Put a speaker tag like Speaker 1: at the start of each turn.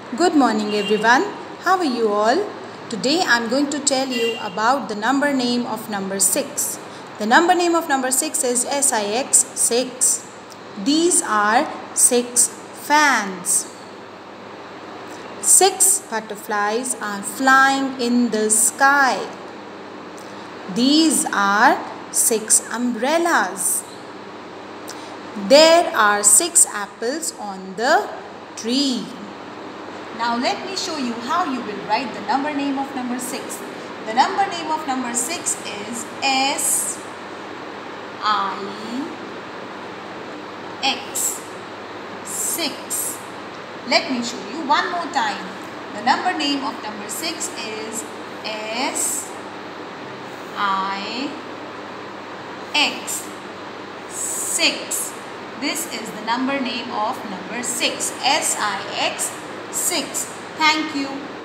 Speaker 1: Good morning everyone. How are you all? Today I am going to tell you about the number name of number 6. The number name of number 6 is SIX 6. These are 6 fans. 6 butterflies are flying in the sky. These are 6 umbrellas. There are 6 apples on the tree.
Speaker 2: Now let me show you how you will write the number name of number 6. The number name of number 6 is SIX. Six. Let me show you one more time. The number name of number 6 is SIX. 6. This is the number name of number 6. SIX 6. Thank you.